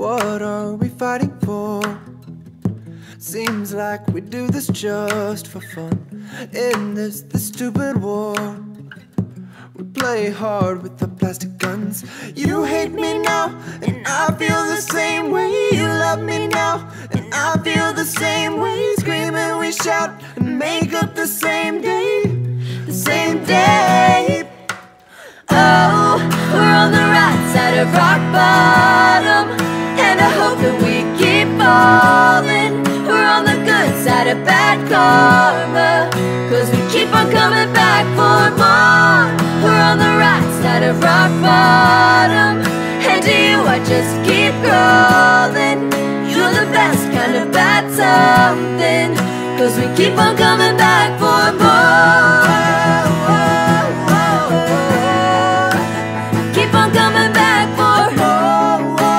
What are we fighting for? Seems like we do this just for fun. In this stupid war, we play hard with the plastic guns. You hate me now, and I feel the same way. You love me now, and I feel the same way. Scream and we shout and make up the same day. The same day. Oh, we're on the right side of rock bottom, and I hope that we keep falling. We're on the good side of bad karma, 'cause we keep on coming back for more. We're on the right side of rock bottom, and to you I just keep crawling. You're the best kind of bad something, 'cause we keep on coming back for more. Keep on coming back for more.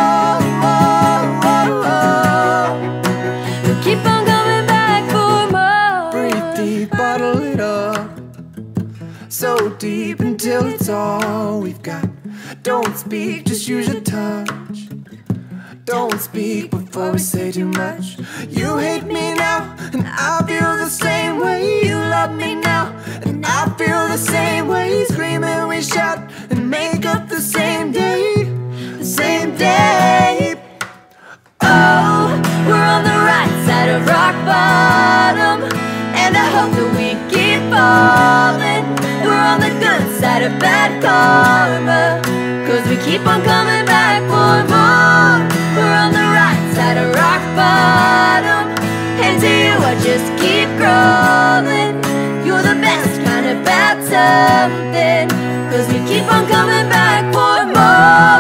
Keep on coming back for more. Breathe deep, bottle it up, so deep until it's all we've got. Don't speak, just use your touch. Don't speak before we say too much. You hate me now, and I feel the same way. You love me now, and I feel the same way. Scream and we shout and make up the same day. The same day. Oh, we're on the right side of rock bottom, and I hope that we keep falling. We're on the good side of bad karma, 'cause we keep on coming back for more. We're on the right side of rock bottom, and to you I just keep crawling. You're the best kind of bad something, 'cause we keep on coming back for more.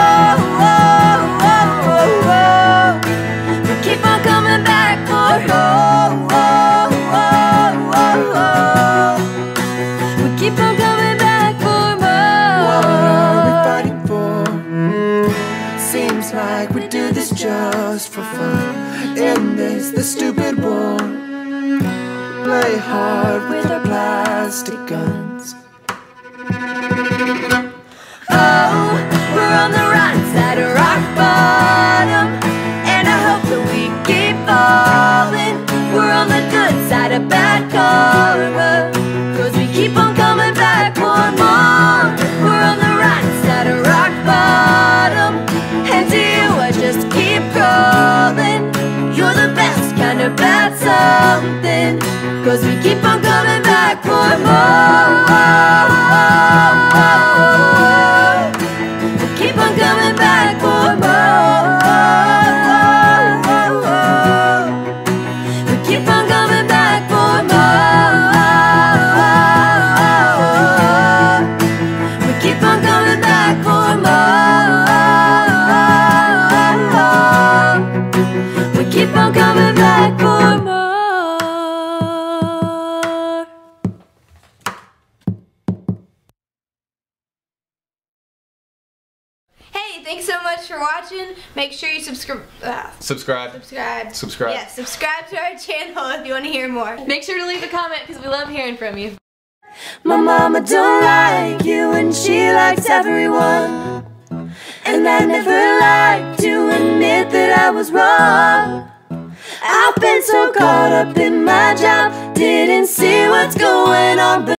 We keep on coming back for more. We keep on coming back for more. What are we fighting for? Seems like we do this just for fun. In this stupid war, play hard with our plastic guns. Oh, we're on the right side of rock bottom, and I hope that we keep falling. We're on the good side of bad karma, 'cause we keep on coming back for more. We're on the right side of rock bottom, and to you I just keep crawling. You're the best kind of bad something, 'cause we keep on coming back for more. We keep on coming back for more. We keep on coming back for more. We keep on coming back for more. We keep on coming back for more. Hey, thanks so much for watching. Make sure you subscribe. Subscribe. Yeah, subscribe to our channel if you want to hear more. Make sure to leave a comment because we love hearing from you. My mama don't like you and she likes everyone, and I never like to admit that I was wrong. I've been so caught up in my job, didn't see